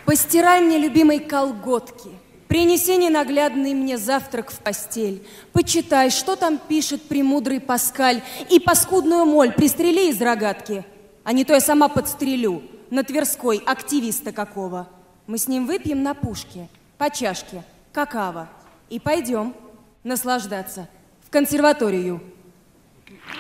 Постирай мне, любимой, колготки. Принеси ненаглядный мне завтрак в постель. Почитай, что там пишет премудрый Паскаль, и паскудную моль пристрели из рогатки. А не то я сама подстрелю на Тверской активиста какого. Мы с ним выпьем на пушке, по чашке, какао, и пойдем наслаждаться в консерваторию.